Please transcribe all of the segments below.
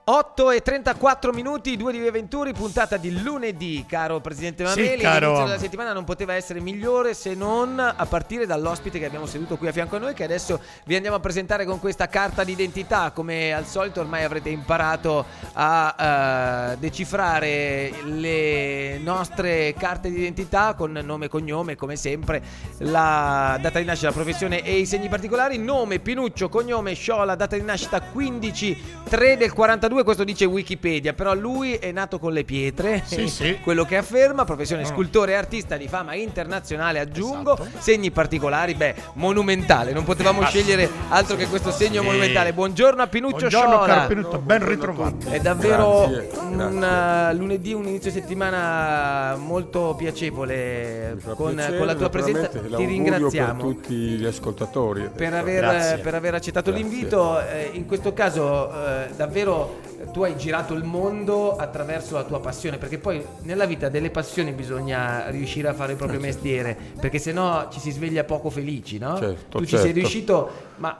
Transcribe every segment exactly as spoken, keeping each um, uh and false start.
otto e trentaquattro minuti, due di Via Venturi, puntata di lunedì, caro Presidente Mameli. Sì, caro. L'inizio della settimana non poteva essere migliore se non a partire dall'ospite che abbiamo seduto qui a fianco a noi, che adesso vi andiamo a presentare con questa carta d'identità. Come al solito ormai avrete imparato a uh, decifrare le nostre carte d'identità con nome e cognome, come sempre, la data di nascita, la professione e i segni particolari. Nome Pinuccio, cognome Sciola, data di nascita quindici tre del quarantadue. Questo dice Wikipedia, però lui è nato con le pietre, sì, sì. quello che afferma. Professione no. scultore e artista di fama internazionale, aggiungo. Esatto. Segni particolari, beh, monumentale, non potevamo scegliere altro che questo segno sì. monumentale. Buongiorno a Pinuccio Buongiorno, Sciola. caro Pinuccio, ben ritrovato. È davvero Grazie, un grazie. uh, lunedì, un inizio settimana molto piacevole con, piacere, con la tua presenza. naturalmente, Ti l'augurio ringraziamo per tutti gli ascoltatori per aver, Grazie. per aver accettato Grazie. l'invito. Eh, in questo caso eh, davvero tu hai girato il mondo attraverso la tua passione, perché poi nella vita delle passioni bisogna riuscire a fare il proprio mestiere, perché sennò ci si sveglia poco felici, no? Certo, tu ci certo. sei riuscito, ma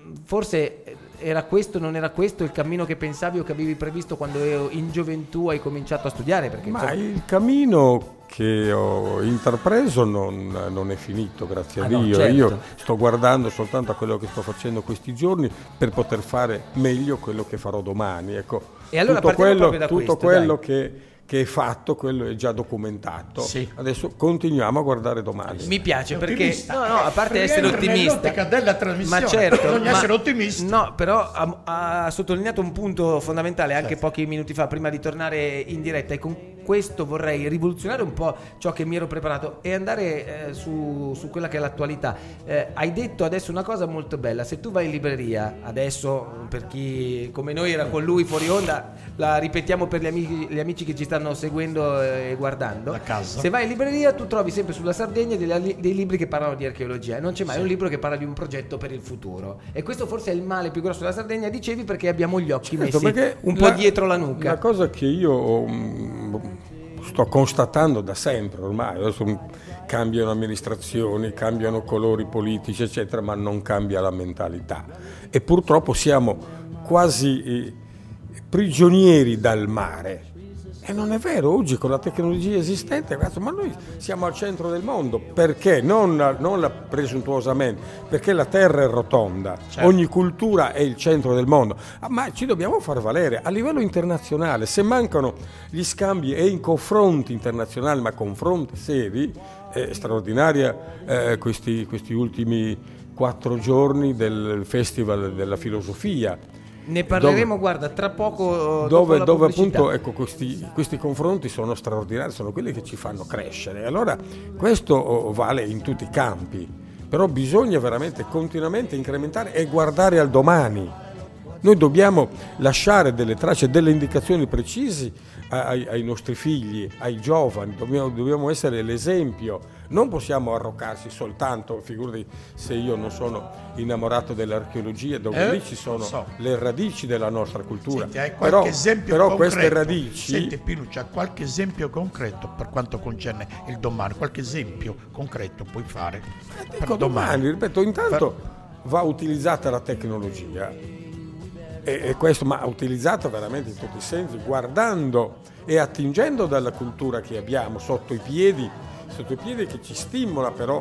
forse era questo, non era questo il cammino che pensavi o che avevi previsto quando in gioventù hai cominciato a studiare? Perché, Ma insomma, il cammino che ho intrapreso non, non è finito, grazie Ah, a no, Dio. certo. Io sto guardando soltanto a quello che sto facendo questi giorni per poter fare meglio quello che farò domani. Ecco, E allora tutto partiamo quello, proprio da tutto questo, quello dai. che, che è fatto, quello è già documentato. Sì. Adesso continuiamo a guardare domani. mi piace Sei perché ottimista. no, no, a parte Perché essere è ottimista, nell'ottica della trasmissione, ma certo, bisogna ma- essere ottimisti. No, però ha, ha sottolineato un punto fondamentale anche Certo. pochi minuti fa, prima di tornare in diretta, e con questo vorrei rivoluzionare un po' ciò che mi ero preparato e andare eh, su, su quella che è l'attualità. Eh, hai detto adesso una cosa molto bella: se tu vai in libreria adesso, per chi come noi era con lui fuori onda, la ripetiamo per gli amici, gli amici che ci stanno seguendo e guardando, Da casa. se vai in libreria tu trovi sempre sulla Sardegna dei, dei libri che parlano di archeologia, e non c'è mai Sì. un libro che parla di un progetto per il futuro, e questo forse è il male più grosso della Sardegna, dicevi, perché abbiamo gli occhi Certo, messi perché un po' la- dietro la nuca. La cosa che io mm, sto constatando da sempre ormai, adesso mm, cambiano amministrazioni, cambiano colori politici, eccetera, ma non cambia la mentalità. E purtroppo siamo quasi eh, prigionieri dal mare. E non è vero, oggi con la tecnologia esistente, ragazzi, ma noi siamo al centro del mondo. Perché? Non, non la- presuntuosamente, perché la terra è rotonda, Certo. ogni cultura è il centro del mondo. Ah, ma ci dobbiamo far valere a livello internazionale. Se mancano gli scambi e i confronti internazionali, ma confronti seri, è straordinaria eh, questi, questi ultimi quattro giorni del Festival della Filosofia. Ne parleremo, Dove- guarda, tra poco, dopo dove, la dove pubblicità. appunto ecco, questi, questi confronti sono straordinari, sono quelli che ci fanno crescere. Allora questo oh, vale in tutti i campi, però bisogna veramente continuamente incrementare e guardare al domani. Noi dobbiamo lasciare delle tracce, delle indicazioni precise ai, ai nostri figli, ai giovani, dobbiamo, dobbiamo essere l'esempio. Non possiamo arroccarsi soltanto, figurati se io non sono innamorato dell'archeologia, dove Eh, lì ci sono so. le radici della nostra cultura. Senti, hai qualche però esempio però concreto? queste radici... Senti Pinuccio, qualche esempio concreto per quanto concerne il domani? Qualche esempio concreto puoi fare per Dico domani, ripeto, intanto va utilizzata la tecnologia, e, e questo, ma utilizzata veramente in tutti i sensi, guardando e attingendo dalla cultura che abbiamo sotto i piedi, sotto i piedi che ci stimola però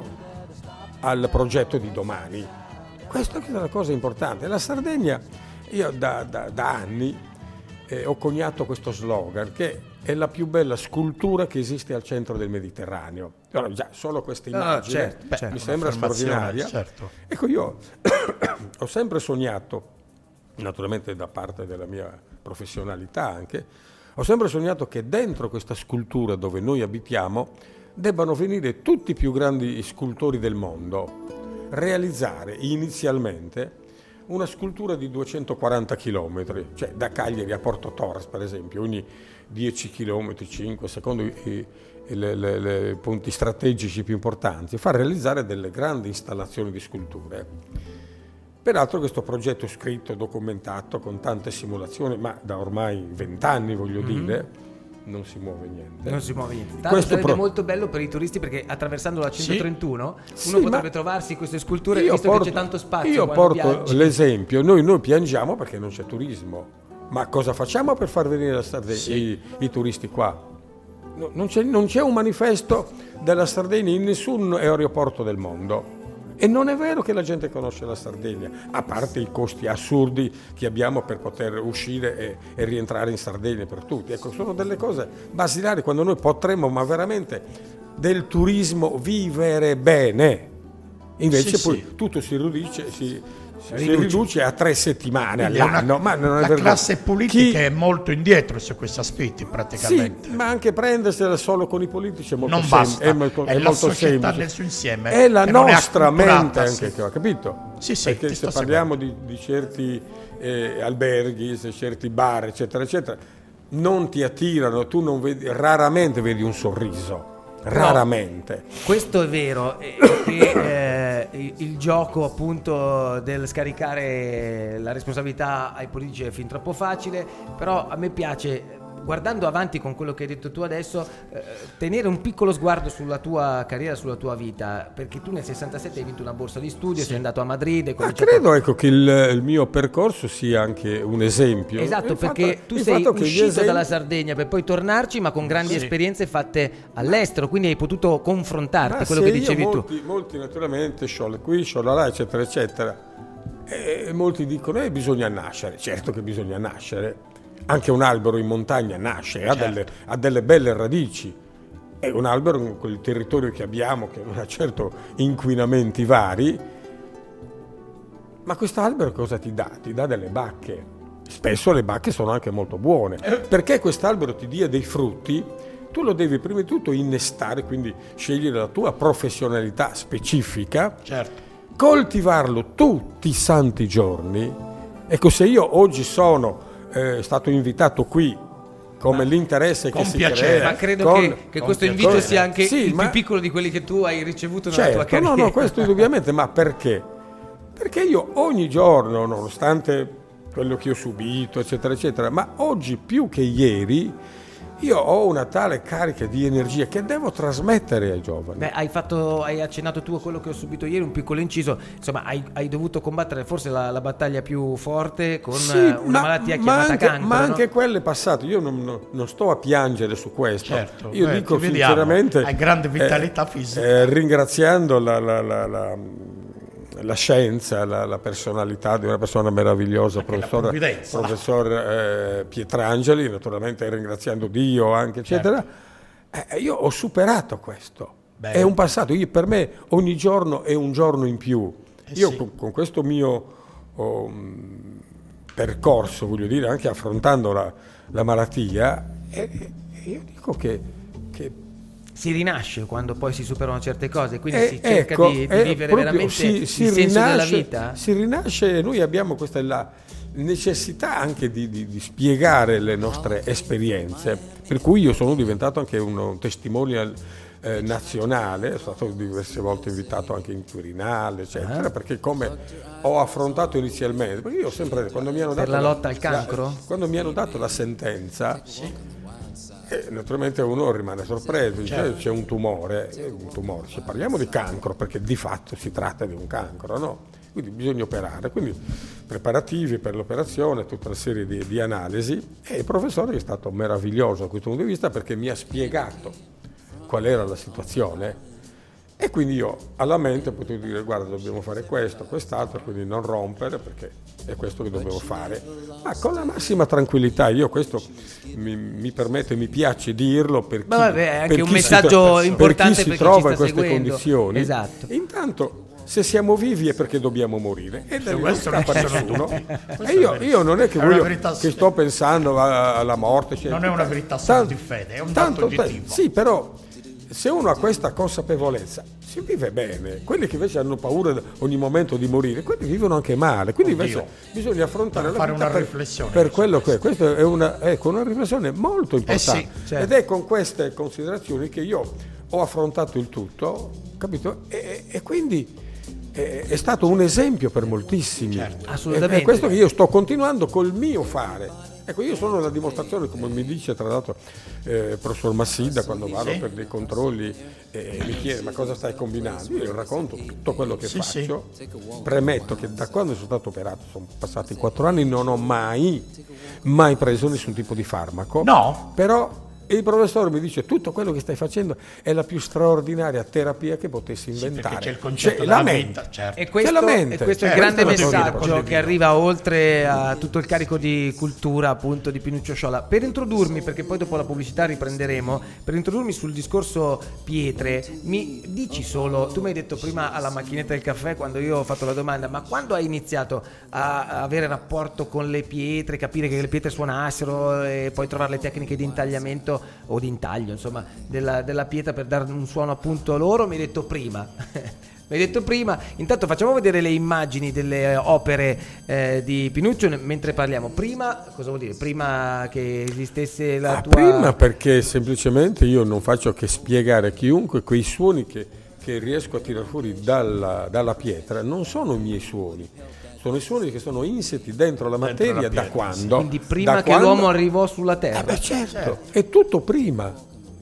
al progetto di domani. Questa è una cosa importante. La Sardegna, io da, da, da anni eh, ho coniato questo slogan, che è la più bella scultura che esiste al centro del Mediterraneo. Allora, già solo questa Ah, immagine certo, beh, certo. mi sembra Un'affermazione, straordinaria. certo. Ecco, io ho sempre sognato, naturalmente da parte della mia professionalità anche, ho sempre sognato che dentro questa scultura dove noi abitiamo debbano venire tutti i più grandi scultori del mondo, realizzare inizialmente una scultura di duecentoquaranta chilometri, cioè da Cagliari a Porto Torres per esempio, ogni dieci chilometri, cinque, secondo i, i, le, le, le punti strategici più importanti, far realizzare delle grandi installazioni di sculture. Peraltro questo progetto è scritto, documentato con tante simulazioni, ma da ormai vent'anni voglio Mm-hmm. dire, non si muove niente. Non si muove niente. Tanto Questo sarebbe pro- molto bello per i turisti, perché attraversando la centotrentuno Sì, uno potrebbe ma trovarsi queste sculture, io visto porto, che c'è tanto spazio io quando porto viaggi. l'esempio, noi, noi piangiamo perché non c'è turismo. Ma cosa facciamo per far venire la Sardegna, Sì. i, i turisti qua? No, non, c'è, non c'è un manifesto della Sardegna in nessun aeroporto del mondo. E non è vero che la gente conosce la Sardegna, a parte i costi assurdi che abbiamo per poter uscire e, e rientrare in Sardegna per tutti. Ecco, sono delle cose basilari quando noi potremmo, ma veramente, del turismo vivere bene. Invece Sì, poi sì. tutto si riduce, si, si Riduce. riduce a tre settimane Quindi è una- all'anno. Ma non è la vero. classe politica Chi- è molto indietro su questi aspetti Sì, praticamente. ma anche prendersela solo con i politici è molto Non sem- basta, è molto, è è la molto società semplice. nel suo insieme È la che non è nostra acculturata, mente anche sì. che ho capito? Sì, sì, Perché ti se sto parliamo di, di certi eh, alberghi, se certi bar, eccetera, eccetera, non ti attirano, tu non vedi, raramente vedi un sorriso. Raramente. Questo è vero, e- che eh, il, il gioco appunto del scaricare la responsabilità ai politici è fin troppo facile, però a me piace, guardando avanti con quello che hai detto tu adesso, eh, tenere un piccolo sguardo sulla tua carriera, sulla tua vita, perché tu nel sessantasette hai vinto una borsa di studio, sei andato a Madrid, hai Ma cominciato- credo ecco, che il, il mio percorso sia anche un esempio. Esatto, Il fatto- perché tu il sei fatto che gli uscito esempi- dalla Sardegna per poi tornarci, ma con grandi Sì. esperienze fatte all'estero, quindi hai potuto confrontarti, Ma quello se che io dicevi tu. molti, molti naturalmente sciole qui, sciole là, eccetera, eccetera. E molti dicono che bisogna nascere. Certo che bisogna nascere. Anche un albero in montagna nasce, ha, Certo. delle, ha delle belle radici. È un albero in quel territorio che abbiamo, che non ha certo inquinamenti vari. Ma quest'albero cosa ti dà? Ti dà delle bacche. Spesso le bacche sono anche molto buone. Perché quest'albero ti dia dei frutti, tu lo devi prima di tutto innestare, quindi scegliere la tua professionalità specifica, Certo. coltivarlo tutti i santi giorni. Ecco, se io oggi sono eh, stato invitato qui come l'interesse con che si piacere. crea, Ma credo con- che, che questo con invito piacere. sia anche Sì, il ma- più piccolo di quelli che tu hai ricevuto nella tua Certo, carriera. no, no, questo indubbiamente, ma perché? Perché io ogni giorno, nonostante quello che ho subito, eccetera, eccetera, ma oggi più che ieri, io ho una tale carica di energia che devo trasmettere ai giovani. Beh, hai, fatto, hai accennato tu a quello che ho subito ieri, un piccolo inciso. Insomma, hai, hai dovuto combattere forse la, la battaglia più forte con Sì, eh, una ma- malattia ma chiamata anche, cancro. ma no? anche quelle passate, io non, non- non sto a piangere su questo. Certo, Io beh, dico ti vediamo, sinceramente, hai grande vitalità eh, fisica. eh, ringraziando la, la- la- la- la scienza, la, la personalità di una persona meravigliosa, Anche la professor, provvidenza. professor eh, Pietrangeli, naturalmente ringraziando Dio anche, eccetera. Eh, io ho superato questo. Beh. È un passato, io, per me ogni giorno è un giorno in più. Eh Io sì. con, con questo mio oh, mh, percorso, voglio dire, anche affrontando la, la malattia, e, e io dico che, che Si rinasce quando poi si superano certe cose, quindi eh, si cerca ecco, di, di eh, vivere proprio veramente si, si il senso rinasce, della vita. Si rinasce e noi abbiamo questa la necessità anche di, di- di spiegare le nostre esperienze, per cui io sono diventato anche un testimonial eh, nazionale, sono stato diverse volte invitato anche in Quirinale, eccetera, perché come ho affrontato inizialmente, perché io ho sempre, quando mi hanno Per dato la lotta al cancro? quando mi hanno dato la sentenza, eh, naturalmente uno rimane sorpreso, dice Certo. c'è un tumore, eh, un tumore, se parliamo di cancro perché di fatto si tratta di un cancro, no? Quindi bisogna operare, quindi preparativi per l'operazione, tutta una serie di, di analisi, e il professore è stato meraviglioso da questo punto di vista perché mi ha spiegato qual era la situazione. E quindi io alla mente ho potuto dire guarda dobbiamo fare questo, quest'altro, quindi non rompere perché è questo che dobbiamo fare, ma con la massima tranquillità. Io questo mi, mi permetto e mi piace dirlo per chi, Ma vabbè, è anche per un chi messaggio si, importante per chi per chi si trova ci sta in queste seguendo. condizioni. Esatto. Intanto se siamo vivi è perché dobbiamo morire e da lì non questo lo scappa dicono nessuno. tutti. E Questo è io, vero. io non è che, È una voglio, verità che sì. sto pensando a- alla morte, cioè, Non è una verità solo di fede, è un dato oggettivo. sì, però se uno ha questa consapevolezza si vive bene. Quelli che invece hanno paura ogni momento di morire, quelli vivono anche male. Quindi Oddio. invece bisogna affrontare Devo la fare vita una per, riflessione. per quello che è. Questa è una, ecco, una riflessione molto importante. Eh sì, certo. Ed è con queste considerazioni che io ho affrontato il tutto, capito? E, e quindi è, è stato un esempio per moltissimi. Certo. Assolutamente. E, e questo che io sto continuando col mio fare. Ecco, io sono la dimostrazione, come mi dice tra l'altro eh, il professor Massida quando vado sì. per dei controlli e mi chiede ma cosa stai combinando, io racconto tutto quello che sì, faccio, sì. Premetto che da quando sono stato operato, sono passati quattro anni, non ho mai mai preso nessun tipo di farmaco, no, però il professore mi dice tutto quello che stai facendo è la più straordinaria terapia che potessi inventare. Sì, c'è il concetto c'è della la mente, mente, certo. E questo, c'è la mente. e questo è il Eh, grande questo lo messaggio condivido, che arriva oltre a tutto il carico di cultura appunto di Pinuccio Sciolla. Per introdurmi, perché poi dopo la pubblicità riprenderemo, per introdurmi sul discorso pietre, mi dici solo, tu mi hai detto prima alla macchinetta del caffè quando io ho fatto la domanda, ma quando hai iniziato a, a avere rapporto con le pietre, capire che le pietre suonassero e poi trovare le tecniche di intagliamento o di intaglio insomma della, della pietra per dare un suono appunto loro, mi hai detto prima mi hai detto prima, intanto facciamo vedere le immagini delle opere eh, di Pinuccio mentre parliamo. Prima, cosa vuol dire? Prima che esistesse la ah, tua... Prima perché semplicemente io non faccio che spiegare a chiunque quei suoni che, che riesco a tirare fuori dalla, dalla pietra non sono i miei suoni, sono i suoni che sono insiti dentro la materia dentro la da quando. Quindi prima da che quando... l'uomo arrivò sulla Terra. Eh beh, certo, certo, è tutto prima.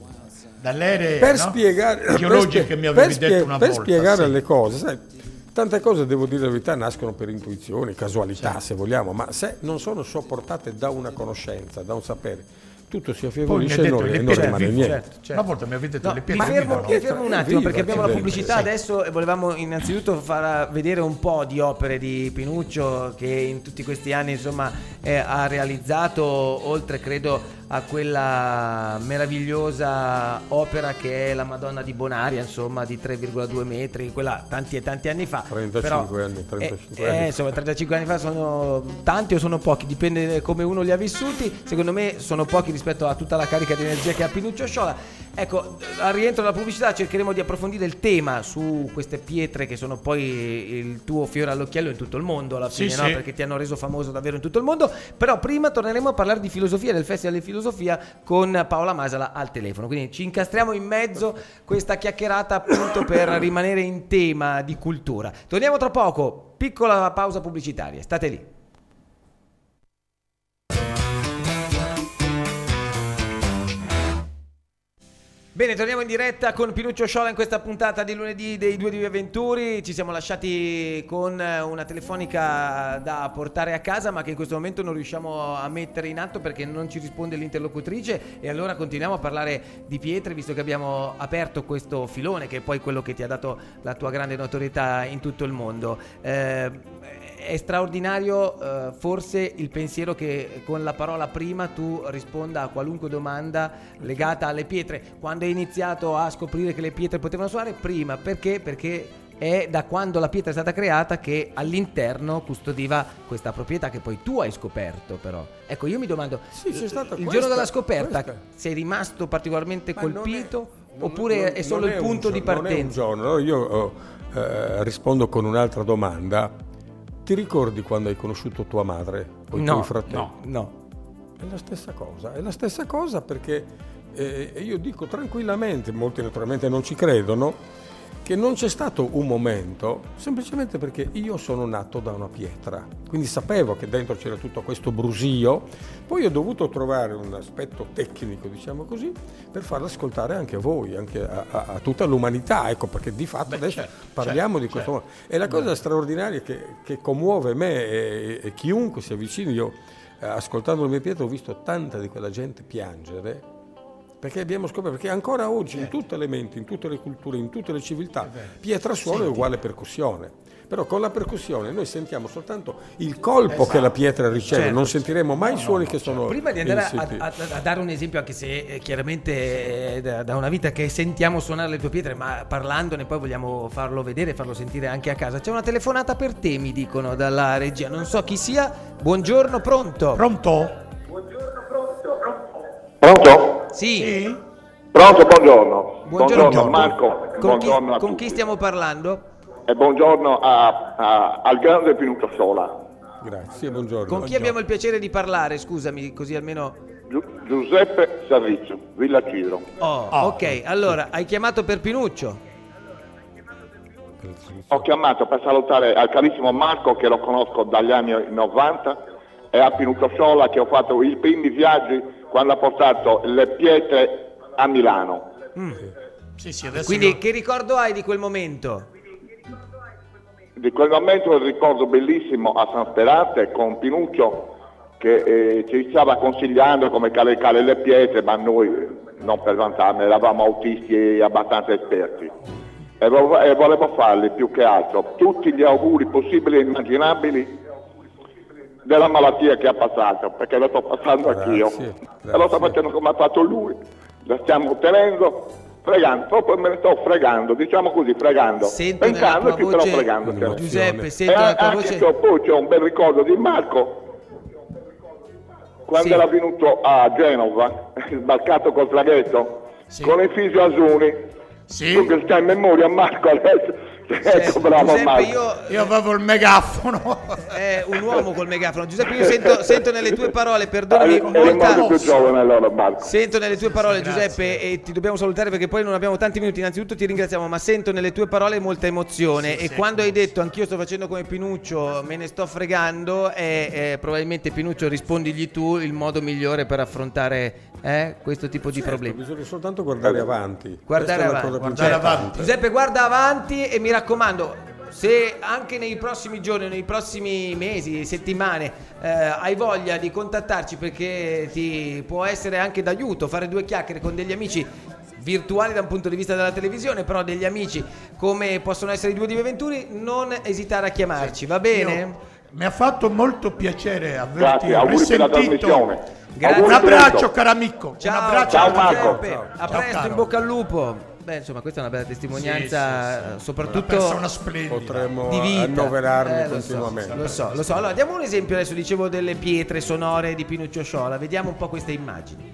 Dalle per no? spiegare geologiche per, che mi avevi per spie- detto una per volta. Per spiegare sì. le cose, sai, tante cose, devo dire la verità, nascono per intuizioni, casualità, sì. se vogliamo, ma se non sono sopportate da una conoscenza, da un sapere, tutto si Poi affievolisce mi e ha non, detto, e le non pietre rimane vivono. niente. Certo, certo. Una volta mi avete detto No, le mi pietre fermo, vivono. mi fermo un attimo Viva, perché abbiamo la accidenti. pubblicità Sì. adesso e volevamo innanzitutto far vedere un po' di opere di Pinuccio che in tutti questi anni insomma eh, ha realizzato, oltre credo a quella meravigliosa opera che è la Madonna di Bonaria, insomma di tre virgola due metri, quella tanti e tanti anni fa. trentacinque però, anni, trentacinque eh, anni. Eh, insomma trentacinque anni fa sono tanti o sono pochi, dipende come uno li ha vissuti. Secondo me sono pochi rispetto a tutta la carica di energia che ha Pinuccio Sciolla. Ecco, al rientro della pubblicità cercheremo di approfondire il tema su queste pietre che sono poi il tuo fiore all'occhiello in tutto il mondo alla fine, sì, no? sì. Perché ti hanno reso famoso davvero in tutto il mondo. Però prima torneremo a parlare di filosofia, del Festival di Filosofia con Paola Masala al telefono. Quindi ci incastriamo in mezzo questa chiacchierata appunto per rimanere in tema di cultura. Torniamo tra poco, piccola pausa pubblicitaria, state lì. Bene, torniamo in diretta con Pinuccio Sciolla in questa puntata di lunedì dei Due di Avventuri. Ci siamo lasciati con una telefonica da portare a casa, ma che in questo momento non riusciamo a mettere in atto perché non ci risponde l'interlocutrice, e allora continuiamo a parlare di pietre, visto che abbiamo aperto questo filone che è poi quello che ti ha dato la tua grande notorietà in tutto il mondo. Eh, è straordinario eh, forse il pensiero che con la parola prima tu risponda a qualunque domanda legata alle pietre. Quando hai iniziato a scoprire che le pietre potevano suonare? Prima, perché? Perché è da quando la pietra è stata creata che all'interno custodiva questa proprietà che poi tu hai scoperto. Però ecco, io mi domando, Sì, c'è stata il questa, giorno della scoperta questa. sei rimasto particolarmente Ma colpito non è, non, oppure non, è solo non il è punto di giorno, partenza? Non è un giorno, io oh, eh, rispondo con un'altra domanda. Ti ricordi quando hai conosciuto tua madre o i No, tuoi fratelli? no, no. È la stessa cosa, è la stessa cosa perché eh, io dico tranquillamente, molti naturalmente non ci credono, che non c'è stato un momento, semplicemente perché io sono nato da una pietra, quindi sapevo che dentro c'era tutto questo brusio, poi ho dovuto trovare un aspetto tecnico, diciamo così, per farlo ascoltare anche a voi, anche a, a, a tutta l'umanità, ecco, perché di fatto Beh, adesso certo, parliamo certo, di questo certo. mondo. E la cosa straordinaria che, che commuove me e, e chiunque si avvicini, io eh, ascoltando le mie pietre ho visto tanta di quella gente piangere, perché abbiamo scoperto che ancora oggi in tutte le menti, in tutte le culture, in tutte le civiltà, pietra suono è uguale percussione. Però con la percussione noi sentiamo soltanto il colpo Esatto. che la pietra riceve, Certo. non sentiremo mai i No, suoni no, che sono Prima di andare a, insiti. a- a dare un esempio, anche se eh, chiaramente è da, da una vita che sentiamo suonare le tue pietre, ma parlandone poi vogliamo farlo vedere, farlo sentire anche a casa. C'è una telefonata per te, mi dicono dalla regia, non so chi sia. Buongiorno, pronto? Pronto? Pronto? Sì, Sì? Pronto, buongiorno. Buongiorno. Marco. con, chi, buongiorno a con tutti. chi stiamo parlando? E buongiorno a- a- al grande Pinuccio Sciolla. Grazie, buongiorno. Con chi abbiamo il piacere di parlare? Scusami, così almeno... Giu- Giuseppe Sarrizio, Villa Ciro. Oh, Oh. ok, allora, hai chiamato per Pinuccio? Ho chiamato per salutare al carissimo Marco, che lo conosco dagli anni novanta è a Pinuccio Sciolla che ho fatto i primi viaggi quando ha portato le pietre a Milano. Mm. Sì, sì, adesso Quindi lo- che ricordo hai di quel momento? Di quel momento un ricordo bellissimo a San Sperate con Pinuccio che eh, ci stava consigliando come caricare le pietre, ma noi, non per vantarmi, eravamo autisti e abbastanza esperti. E, vo- e volevo fargli più che altro tutti gli auguri possibili e immaginabili della malattia che ha passato, perché lo sto passando anch'io. Grazie, E lo sto grazie. facendo come ha fatto lui. La stiamo ottenendo, fregando, proprio me ne sto fregando, diciamo così, fregando. Sento nella Pensando tua più però voce, fregando. certo. Giuseppe, E sento nella tua anche voce. che poi c'è un bel ricordo di Marco quando Sì. era venuto a Genova, sbarcato col traghetto, Sì. con il Fisio Asuni. Sì. Tu che stai in memoria, Marco, adesso. Ecco, bravo Giuseppe, Marco. io Io avevo il megafono. è un uomo col megafono. Giuseppe, io sento, sento nelle tue parole, perdonami, Eri eri molta. molto più giovane allora, Marco. Sento nelle tue parole, Grazie. Giuseppe, e ti dobbiamo salutare perché poi non abbiamo tanti minuti. Innanzitutto ti ringraziamo, ma sento nelle tue parole molta emozione. Sì, e sì, quando hai come- detto anch'io sto facendo come Pinuccio, me ne sto fregando, e eh, probabilmente Pinuccio rispondigli tu il modo migliore per affrontare eh, questo tipo di Certo, problemi. bisogna soltanto guardare avanti. Guardare Questa è la avanti. cosa più Guardare importante. avanti. Giuseppe, guarda avanti e mi raccomando, se anche nei prossimi giorni, nei prossimi mesi, settimane eh, hai voglia di contattarci perché ti può essere anche d'aiuto fare due chiacchiere con degli amici virtuali da un punto di vista della televisione, però degli amici come possono essere i due di Venturi, non esitare a chiamarci, va bene? Io- mi ha fatto molto piacere averti Grazie, auguri per la risentito. trasmissione. Grazie. Un Auguri abbraccio, Pinuccio. caro amico. Un Ciao, abbraccio. ciao, a tutti. Marco. Giuseppe, a Ciao, presto, caro. in bocca al lupo. Beh, insomma, questa è una bella testimonianza, Sì, sì, sì. Una soprattutto persona splendida. Potremmo di vita. annoverarli Eh, lo so, continuamente. lo so, lo so. Allora, diamo un esempio adesso, dicevo, delle pietre sonore di Pinuccio Sciolla. Vediamo un po' queste immagini.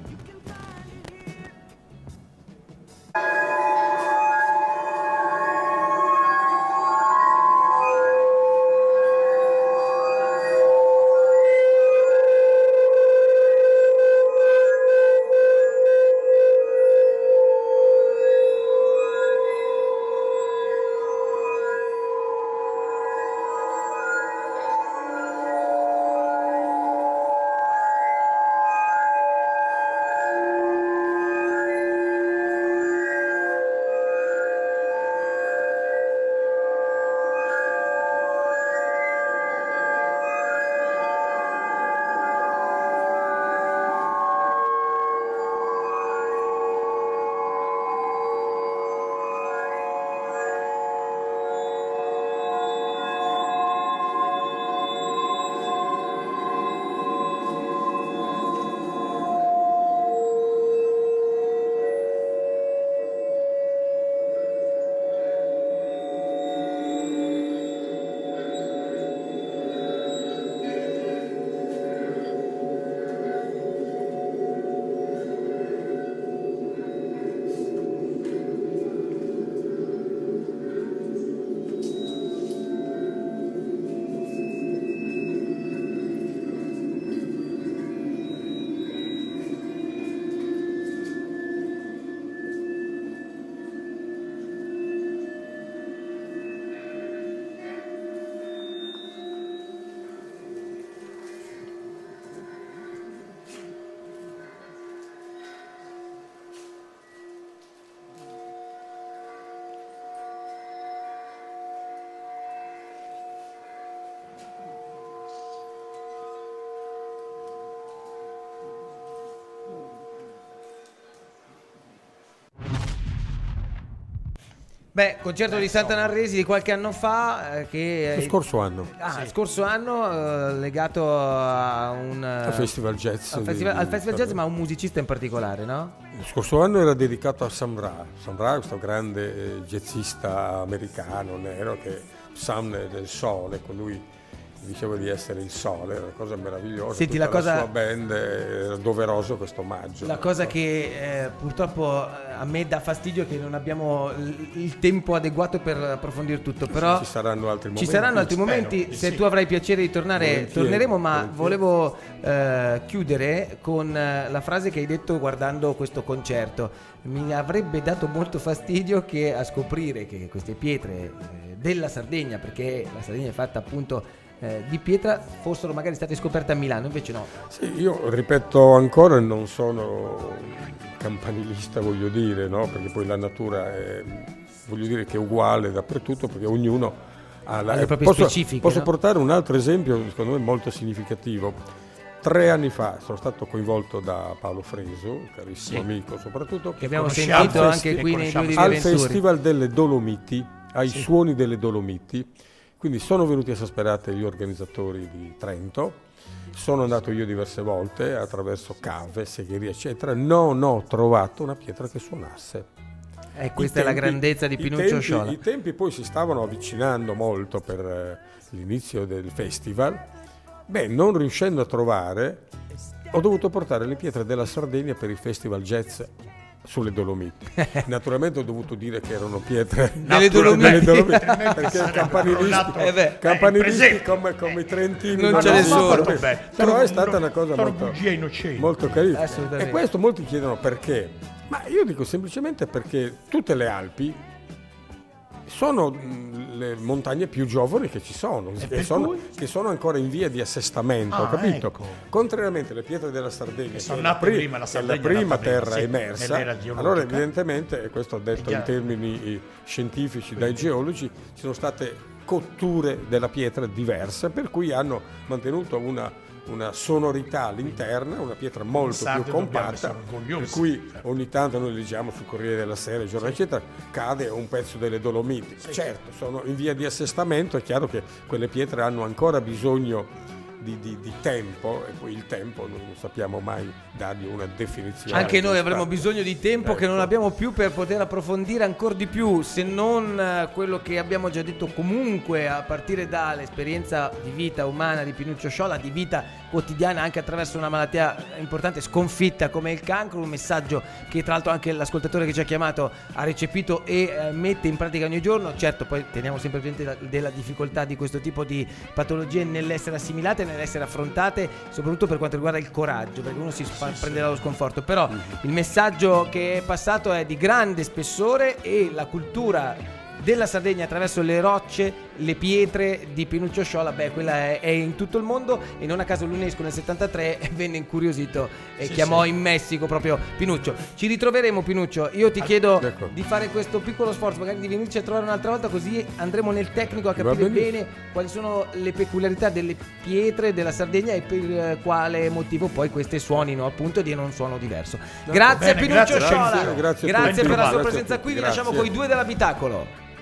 Beh, concerto di Santa Narresi di qualche anno fa, eh, che Lo scorso anno. Ah, il scorso anno eh, legato a un eh, Al Festival Jazz al di- festival, al festival di- jazz, ma a un musicista in particolare, no? Lo scorso anno era dedicato a Sam Ra. Sam Ra è questo grande eh, jazzista americano, nero, che Sam è del sole, con lui diceva di essere il sole, è una cosa meravigliosa. Senti, Tutta la cosa- sua band era doveroso questo omaggio. La cosa che eh, purtroppo eh, a me dà fastidio è che non abbiamo il, il tempo adeguato per approfondire tutto, però Ci saranno altri ci momenti. saranno altri spero momenti, di se sì. tu avrai piacere di tornare Volentieri, torneremo, ma volentieri. volevo eh, chiudere con eh, la frase che hai detto guardando questo concerto. Mi avrebbe dato molto fastidio che a scoprire che queste pietre eh, della Sardegna, perché la Sardegna è fatta appunto eh, di pietra fossero magari state scoperte a Milano, invece no. Sì, io ripeto ancora, non sono campanilista, voglio dire, no? Perché poi la natura è, voglio dire che è uguale dappertutto, perché ognuno ha la... le proprie posso, specifiche. Posso no? portare un altro esempio, secondo me molto significativo. Tre anni fa sono stato coinvolto da Paolo Freso, carissimo Sì. amico soprattutto, Che abbiamo conosciamo, sentito festi- anche qui nei due di al Venturi. Festival delle Dolomiti, ai Sì. suoni delle Dolomiti. Quindi sono venuti a Sasperate gli organizzatori di Trento, sono andato io diverse volte attraverso cave, segherie eccetera, non ho trovato una pietra che suonasse. Eh, questa I è la tempi- grandezza di i Pinuccio tempi- Sciola. I tempi poi si stavano avvicinando molto per eh, l'inizio del festival. Beh, non riuscendo a trovare, ho dovuto portare le pietre della Sardegna per il festival jazz sulle Dolomiti. Naturalmente ho dovuto dire che erano pietre Delle delle Dolomiti. Dolomiti, perché Sarebbe campanilisti, crollato, Eh beh, campanilisti presente. come, come i trentini Non ma ce no, ne ma sono. fatto Beh, bene. sono- Però è stata una cosa sono molto, bugie innocenti. molto carina. Assolutamente. E questo molti chiedono perché. Ma io dico semplicemente perché tutte le Alpi sono mh, le montagne più giovani che ci sono, E che per sono, cui? che sono ancora in via di assestamento, Ah, capito? ecco. Contrariamente alle pietre della Sardegna, sono che è la nate pri- prima, la che è la Sardegna è prima nata prima, terra sì, emersa, nell'era geologica. allora evidentemente, e questo detto È in chiaro. termini eh, scientifici dai geologi, ci sono state cotture della pietra diverse, per cui hanno mantenuto una una sonorità all'interna, una pietra molto Sardi più dobbiamo compatta, essere orgogliosi. per cui Certo. ogni tanto noi leggiamo sul Corriere della Sera, il giornale eccetera, cade un pezzo delle Dolomiti. Certo, sono in via di assestamento, è chiaro che quelle pietre hanno ancora bisogno di, di, di tempo, e poi il tempo non sappiamo mai dargli una definizione. Anche noi avremo costante. bisogno di tempo che non Ecco. abbiamo più per poter approfondire ancora di più, se non eh, quello che abbiamo già detto comunque a partire dall'esperienza di vita umana di Pinuccio Sciola, di vita quotidiana anche attraverso una malattia importante, sconfitta come il cancro, un messaggio che tra l'altro anche l'ascoltatore che ci ha chiamato ha recepito e eh, mette in pratica ogni giorno. Certo, poi teniamo sempre presente la, della difficoltà di questo tipo di patologie nell'essere assimilate, nell'essere affrontate, soprattutto per quanto riguarda il coraggio, perché uno si fa, prenderà lo sconforto, però il messaggio che è passato è di grande spessore e la cultura della Sardegna attraverso le rocce, le pietre di Pinuccio Sciola, beh, quella è, è in tutto il mondo, e non a caso l'UNESCO nel settantatré venne incuriosito e Sì, chiamò sì. in Messico proprio Pinuccio. Ci ritroveremo, Pinuccio, io ti chiedo ecco. di fare questo piccolo sforzo, magari di venirci a trovare un'altra volta, così andremo nel tecnico a Va capire benissimo. bene quali sono le peculiarità delle pietre della Sardegna e per eh, quale motivo poi queste suonino appunto di un suono diverso. Grazie Bene, Pinuccio grazie, Sciola, grazie, grazie a grazie tutti. per la sua Grazie a presenza tutti, qui, vi grazie. lasciamo con i due dell'abitacolo.